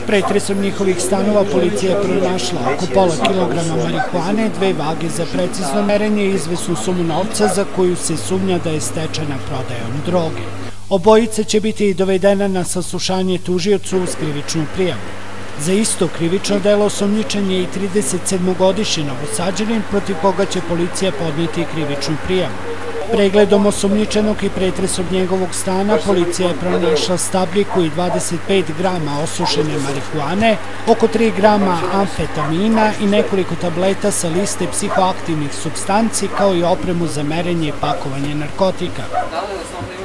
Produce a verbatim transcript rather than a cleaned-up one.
Pretresom njihovih stanova policija je pronašla oko pola kilograma marihuane, dve vage za precizno merenje i izvesnu sumu novca za koju se sumnja da je stečena prodajom droge. Obojica će biti dovedena na saslušanje tužiocu uz krivičnu prijavu. Za isto krivično delo osumnjičen je i tridesetsedmogodišnji Novosađanin protiv koga će policija podneti krivičnu prijavu. Pregledom osumnjičenog i pretresom njegovog stana policija je pronašla stabljiku i dvadeset pet grama osušene marihuane, oko tri grama amfetamina i nekoliko tableta sa liste psihoaktivnih supstanci kao i opremu za merenje i pakovanje narkotika.